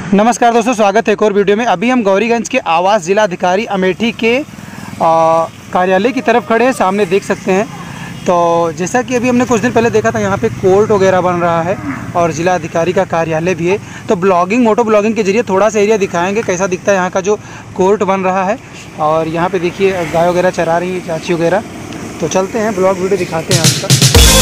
नमस्कार दोस्तों, स्वागत है एक और वीडियो में। अभी हम गौरीगंज के आवास जिलाधिकारी अमेठी के कार्यालय की तरफ खड़े हैं। सामने देख सकते हैं। तो जैसा कि अभी हमने कुछ दिन पहले देखा था, यहाँ पे कोर्ट वगैरह बन रहा है और जिलाधिकारी का कार्यालय भी है। तो मोटो ब्लॉगिंग के जरिए थोड़ा सा एरिया दिखाएंगे कैसा दिखता है यहाँ का जो कोर्ट बन रहा है। और यहाँ पे देखिए गाय वगैरह चरा रही है चाची वगैरह। तो चलते हैं, ब्लॉग वीडियो दिखाते हैं आपका।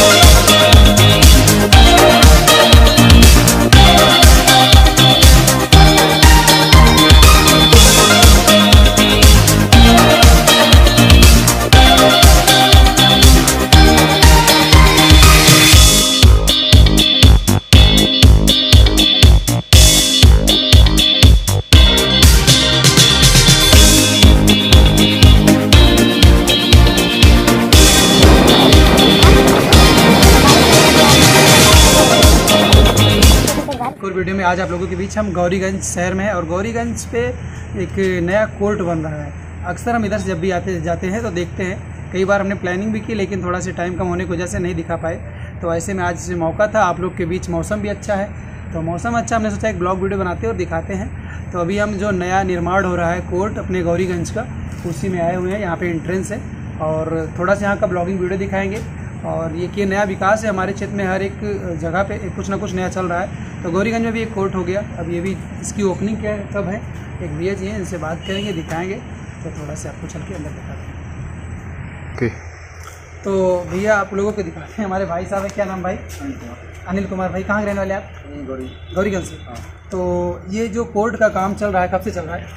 वीडियो में आज आप लोगों के बीच हम गौरीगंज शहर में है और गौरीगंज पे एक नया कोर्ट बन रहा है। अक्सर हम इधर से जब भी आते जाते हैं तो देखते हैं। कई बार हमने प्लानिंग भी की लेकिन थोड़ा सा टाइम कम होने की वजह से नहीं दिखा पाए। तो ऐसे में आज मौका था, आप लोग के बीच मौसम भी अच्छा है। तो मौसम अच्छा, हमने सोचा एक ब्लॉग वीडियो बनाते और दिखाते हैं। तो अभी हम जो नया निर्माण हो रहा है कोर्ट अपने गौरीगंज का, उसी में आए हुए हैं। यहाँ पर एंट्रेंस है और थोड़ा सा यहाँ का ब्लॉगिंग वीडियो दिखाएँगे। और ये नया विकास है हमारे क्षेत्र में, हर एक जगह पे कुछ ना कुछ नया चल रहा है। तो गौरीगंज में भी एक कोर्ट हो गया, अब ये भी इसकी ओपनिंग क्या कब है, एक भैया जी हैं, इनसे बात करेंगे, दिखाएंगे। तो थोड़ा सा आपको चल के अंदर दिखाते हैं। ओके, तो भैया आप लोगों को दिखाते हैं। हमारे भाई साहब है, क्या नाम भाई? अनिल कुमार भाई। कहाँ रहने वाले आप? गौरीगंज से। हाँ। तो ये जो कोर्ट का काम चल रहा है, कब से चल रहा है?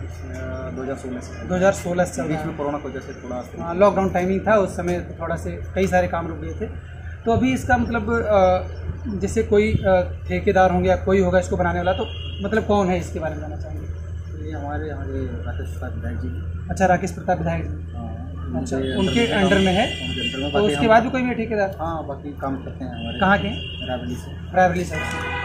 2016 से चल रहा है। में कोरोना की वजह से थोड़ा लॉकडाउन टाइमिंग था, उस समय थोड़ा से कई सारे काम रुक गए थे। तो अभी इसका मतलब जैसे कोई ठेकेदार होंगे या कोई होगा इसको बनाने वाला, तो मतलब कौन है, इसके बारे में जानना चाहेंगे? ये हमारे राकेश प्रताप विधायक जी। अच्छा, राकेश प्रताप विधायक जी। अच्छा, उनके अंडर में है। तो उसके बाद भी कोई भी ठेकेदार? हाँ, बाकी काम करते हैं हमारे। कहाँ के? रायबरेली से।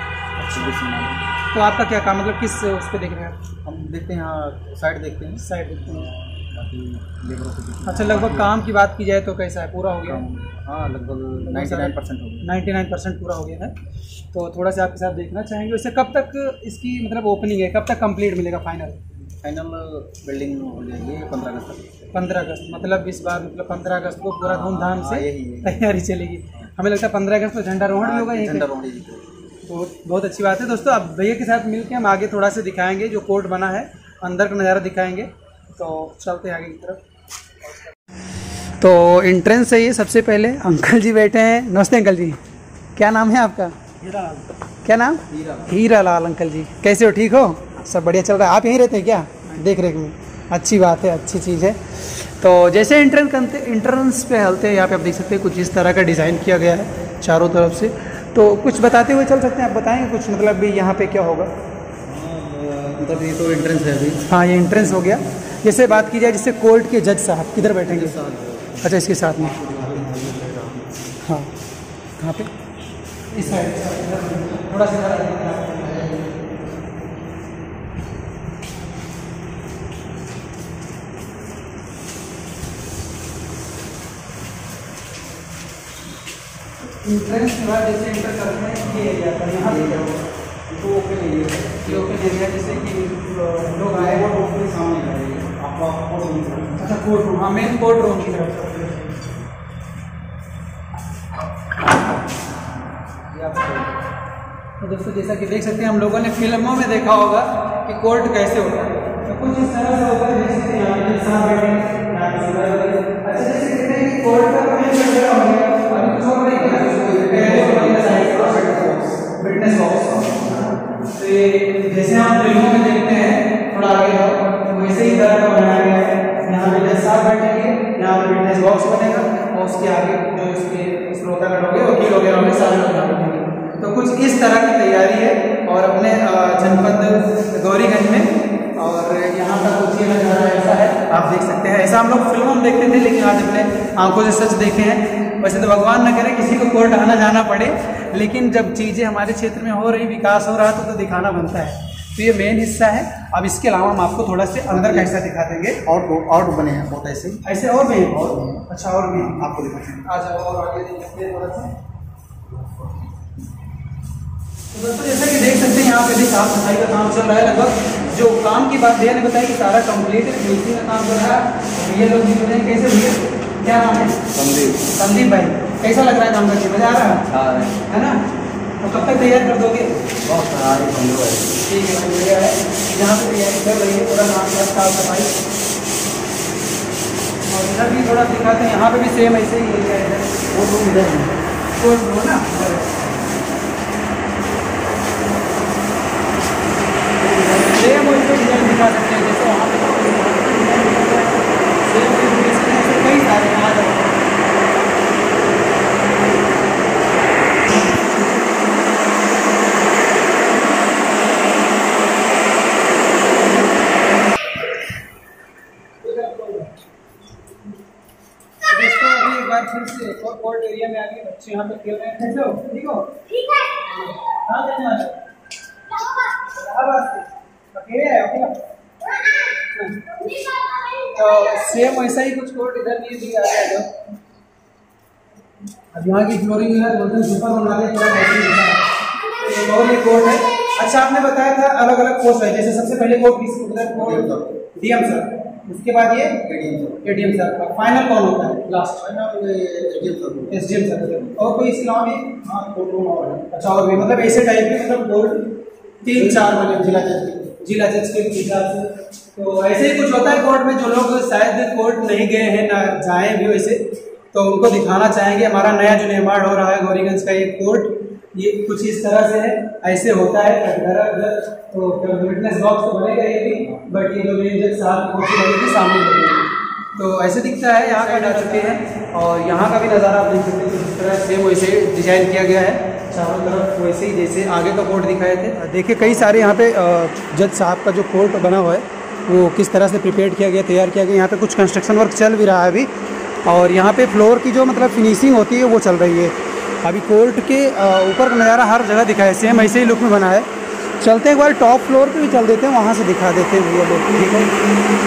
तो आपका क्या काम, मतलब किस उस पर देख रहे हैं? हम देखते हैं यहाँ साइड देखते हैं। बाकी लेबरों को। अच्छा, लगभग काम की बात की जाए तो कैसा है, पूरा हो गया? हाँ, लगभग 99% हो गया। 99% पूरा हो गया है। तो थोड़ा सा आपके साथ देखना चाहेंगे। वैसे कब तक इसकी मतलब ओपनिंग है, कब तक कंप्लीट मिलेगा फाइनल बिल्डिंग हो जाएगी 15 अगस्त तक। 15 अगस्त मतलब इस बार, मतलब 15 अगस्त को पूरा धूमधाम से तैयारी चलेगी। हमें लगता है 15 अगस्त को झंडारोहण भी होगा यहीं पे। तो बहुत अच्छी बात है दोस्तों। अब भैया के साथ मिलकर हम आगे थोड़ा सा दिखाएंगे जो कोर्ट बना है, अंदर का नज़ारा दिखाएंगे। तो चलते हैं आगे की तरफ। तो एंट्रेंस है ये। सबसे पहले अंकल जी बैठे हैं। नमस्ते अंकल जी, क्या नाम है आपका? हीरालाल। क्या नाम? हीरालाल। अंकल जी कैसे हो, ठीक हो? सब बढ़िया चल रहा है। आप यहीं रहते हैं क्या, देख रेख में? अच्छी बात है, अच्छी चीज़ है। तो जैसे एंट्रेंस पे हलते हैं, यहाँ पे आप देख सकते हैं कुछ इस तरह का डिज़ाइन किया गया है चारों तरफ से। तो कुछ बताते हुए चल सकते हैं, आप बताएंगे कुछ, मतलब भी यहाँ पे क्या होगा? मतलब ये तो एंट्रेंस है अभी। हाँ, ये एंट्रेंस हो गया। जैसे बात की जाए, जैसे कोर्ट के जज साहब किधर बैठेंगे? अच्छा, इसके साथ में। हाँ, कहाँ पे? इस साइड थोड़ा सा। एंट्रेंस के बाद जैसे एंटर करते हैं ये एरिया पर, यहाँ तो ओपन एरिया है। ये ओपन एरिया जैसे कि लोग आए वो ओपन सामने आएंगे आपका कोर्ट रूम। अच्छा, कोर्ट रूम। हाँ, मेन कोर्ट रूम की तरफ। तो दोस्तों जैसा कि देख सकते हैं, हम लोगों ने फिल्मों में देखा होगा कि कोर्ट कैसे होता है। तो कुछ इस तरह से होता है, जैसे अच्छा जैसे कहते हैं कि कोर्ट का फिटनेस बॉक्स। तो ये जैसे हम फिल्मों में देखते हैं, थोड़ा आगे हो तो वैसे ही तरह का बनाया गया है। यहाँ पे जज साहब बैठेंगे, यहाँ पे फिटनेस बॉक्स बनेगा और उसके आगे जो इसके श्रोतागण होंगे, वकील वगैरह होंगे, सारे लोग बैठेंगे। तो कुछ इस तरह की तैयारी है और अपने जनपद गौरीगंज में। और यहाँ का कुछ ये नज़ारा ऐसा है, आप देख सकते हैं। ऐसा हम लोग फिल्मों में देखते थे लेकिन आज अपने आंखों से सच देखे हैं। वैसे तो भगवान न करे किसी को कोर्ट आना जाना पड़े, लेकिन जब चीज़ें हमारे क्षेत्र में हो रही, विकास हो रहा तो दिखाना बनता है। तो ये मेन हिस्सा है। अब इसके अलावा हम आपको थोड़ा से अंदर का हिस्सा दिखा देंगे। और बने हैं बहुत ऐसे और भी और अच्छा और भी आपको दिखाते हैं। आ जाओ और आगे देखते हैं थोड़ा सा। तो दोस्तों जैसा कि देख सकते हैं यहाँ पे भी साफ सफाई का काम चल रहा है। लगभग जो काम की बात भैया ने बताई कि सारा कंप्लीट है, फिनिशिंग का काम चल रहा है। ये लोग भी बताएं कैसे भैया, क्या नाम है? संदीप भाई, कैसा लग रहा है काम करके, मजा आ रहा है ना? तो कब तक तैयार कर दोगे? ठीक है, बढ़िया है। यहाँ पे तैयारी कर रही है, पूरा काम का साफ सफाई। और इधर भी थोड़ा दिखाते हैं, यहाँ पे भी सेम ऐसे ही एरिया है। वो रूम इधर है ना, सेम वैसे डिजाइन दिखा सकते हैं जैसे वहाँ पे सेम कई सारे आ जाए। दोस्तों अभी एक बार फिर से एक और कोर्ट एरिया में आके बच्चे यहाँ पे खेल रहे हैं। कैसे हो? ठीक हो? ठीक है। कहाँ जाने वाले? अकेले है अकेला? तो सेम वैसा ही कुछ कोर्ट इधर भी दिया गया है। अब यहाँ की फ्लोरिंग है, दो तीन सुपर बना के थोड़ा बेहतरीन और ये कोर्ट है। अच्छा, आपने बताया था अलग अलग पोस्ट है, जैसे सबसे पहले कोर्ट किस डीएम सर, उसके बाद ये एडीएम सर, फाइनल कौन होता है? Last final SDM sir. और कोई इसके अलावा भी? हाँ, कोर्ट रूम और है। अच्छा, और भी मतलब ऐसे टाइप के मतलब कोर्ट 3-4 बने जिला जज के हिसाब से। तो ऐसे ही कुछ होता है कोर्ट में, जो लोग शायद कोर्ट नहीं गए हैं ना जाएं भी वैसे, तो उनको दिखाना चाहेंगे हमारा नया जो निर्माण हो रहा है गौरीगंज का ये कोर्ट, ये कुछ इस तरह से है। ऐसे होता है तो विटनेस बॉक्स तो बनेगा ये भी, बट ये जो मेन जज साहब कोर्ट बनेगी सामने बनेगी, तो ऐसे दिखता है। यहाँ का आ चुके हैं और यहाँ का भी नज़ारा आप देख सकते हैं, जिस तरह सेम वैसे डिजाइन किया गया है चारों तरफ, वैसे ही जैसे आगे का कोर्ट दिखाए थे। देखिए कई सारे यहाँ पे जज साहब का जो कोर्ट बना हुआ है वो किस तरह से प्रिपेयर किया गया, तैयार किया गया। यहाँ पे कुछ कंस्ट्रक्शन वर्क चल भी रहा है अभी, और यहाँ पे फ्लोर की जो मतलब फिनिशिंग होती है वो चल रही है अभी। कोर्ट के ऊपर का नज़ारा हर जगह दिखा है, सेम ऐसे ही लुक में बना है। चलते एक बार टॉप फ्लोर पे भी चल देते हैं, वहाँ से दिखा देते हैं भैया लोग। ठीक है,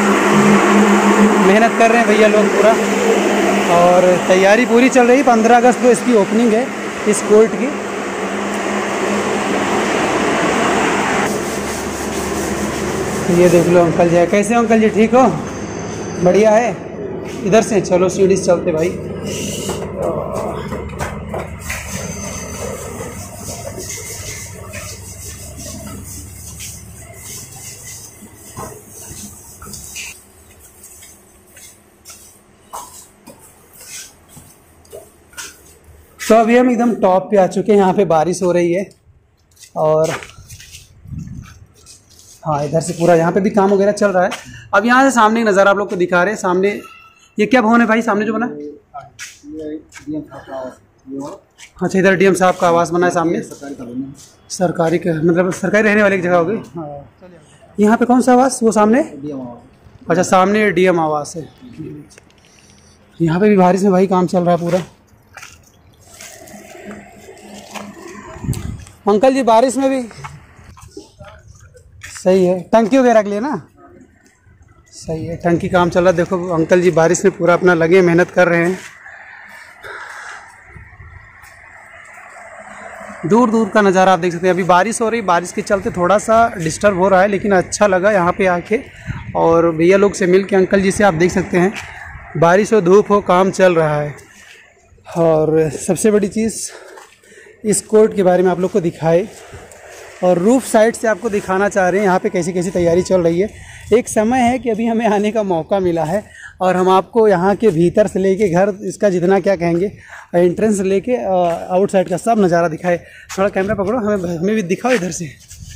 मेहनत कर रहे हैं भैया लोग पूरा, और तैयारी पूरी चल रही है। 15 अगस्त को इसकी ओपनिंग है इस कोर्ट की। ये देख लो अंकल जी, कैसे हो अंकल जी, ठीक हो? बढ़िया है। इधर से चलो सीढ़ी से चलते भाई। तो अभी हम एकदम टॉप पे आ चुके हैं। यहाँ पे बारिश हो रही है और हाँ इधर से पूरा यहाँ पे भी काम वगैरह चल रहा है। अब यहाँ से सामने नज़ारा आप लोग को दिखा रहे हैं। सामने ये क्या भवन है भाई सामने जो बना? अच्छा, इधर डीएम साहब का आवास बना है सामने। सरकारी का मतलब सरकारी रहने वाली जगह होगी। हाँ, यहाँ पे कौन सा आवास? वो सामने? अच्छा, सामने डीएम आवास है। यहाँ पे भी बारिश में भाई काम चल रहा है पूरा। अंकल जी बारिश में भी सही है, टंकी वगैरह के लिए ना सही है, टंकी काम चल रहा है। देखो अंकल जी बारिश में पूरा अपना लगे मेहनत कर रहे हैं। दूर दूर का नज़ारा आप देख सकते हैं। अभी बारिश हो रही, बारिश के चलते थोड़ा सा डिस्टर्ब हो रहा है, लेकिन अच्छा लगा यहाँ पे आके और भैया लोग से मिल के। अंकल जी से आप देख सकते हैं बारिश हो धूप हो काम चल रहा है। और सबसे बड़ी चीज़ इस कोर्ट के बारे में आप लोग को दिखाए और रूफ साइड से आपको दिखाना चाह रहे हैं यहाँ पे कैसी कैसी तैयारी चल रही है। एक समय है कि अभी हमें आने का मौका मिला है और हम आपको यहाँ के भीतर से लेके घर इसका जितना क्या कहेंगे एंट्रेंस से लेके आउटसाइड का सब नज़ारा दिखाए। थोड़ा कैमरा पकड़ो, हमें भी दिखाओ इधर से।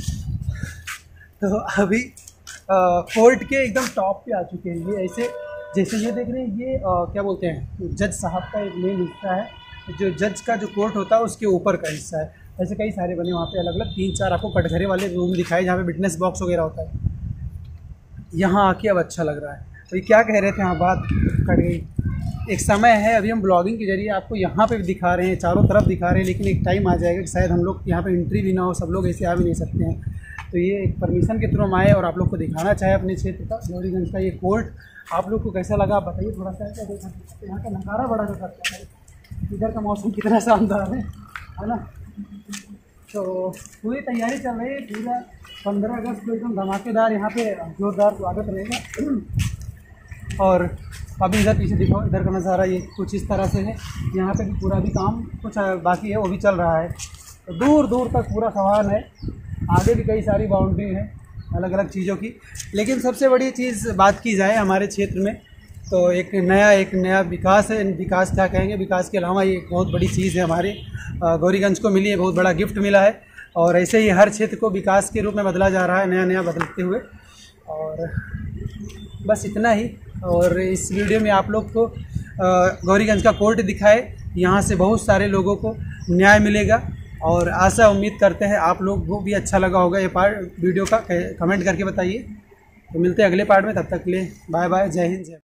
तो अभी कोर्ट के एकदम टॉप पे आ चुके हैं। ये ऐसे जैसे ये देख रहे हैं, ये क्या बोलते हैं जज साहब का एक मेन हिस्सा है। जो जज का जो कोर्ट होता है उसके ऊपर का हिस्सा है। ऐसे कई सारे बने वहाँ पे अलग अलग 3-4 आपको कटघरे वाले रूम दिखाए जहाँ पे विटनेस बॉक्स वगैरह होता है। यहाँ आके अब अच्छा लग रहा है। तो ये क्या कह रहे थे, हाँ बात कट गई। एक समय है, अभी हम ब्लॉगिंग के जरिए आपको यहाँ पे भी दिखा रहे हैं, चारों तरफ दिखा रहे हैं, लेकिन एक टाइम आ जाएगा कि शायद हम लोग यहाँ पे एंट्री भी ना हो, सब लोग ऐसे आ भी नहीं सकते हैं। तो ये एक परमिशन के थ्रू हम आए और आप लोग को दिखाना चाहे अपने क्षेत्र का गौरीगंज का ये कोर्ट। आप लोग को कैसा लगा आप बताइए थोड़ा सा। यहाँ का नज़ारा बड़ा जबरदस्त है, इधर का मौसम कितना शानदार है ना। तो पूरी तैयारी चल रही है, पूरा 15 अगस्त को एकदम धमाकेदार यहाँ पे जोरदार स्वागत रहेगा। और अभी इधर पीछे देखो, इधर का नज़ारा ये कुछ इस तरह से है। यहाँ पे भी पूरा भी काम कुछ बाकी है, वो भी चल रहा है। तो दूर दूर तक पूरा सामान है, आगे भी कई सारी बाउंड्री है अलग अलग चीज़ों की। लेकिन सबसे बड़ी चीज़ बात की जाए हमारे क्षेत्र में, तो एक नया विकास है। विकास क्या कहेंगे, विकास के अलावा ये एक बहुत बड़ी चीज़ है हमारे गौरीगंज को मिली है, बहुत बड़ा गिफ्ट मिला है। और ऐसे ही हर क्षेत्र को विकास के रूप में बदला जा रहा है, नया नया बदलते हुए। और बस इतना ही। और इस वीडियो में आप लोग को गौरीगंज का कोर्ट दिखाए, यहाँ से बहुत सारे लोगों को न्याय मिलेगा। और आशा उम्मीद करते हैं आप लोग को भी अच्छा लगा होगा ये पार्ट वीडियो का, कमेंट करके बताइए। तो मिलते हैं अगले पार्ट में, तब तक के लिए बाय बाय, जय हिंद, जय।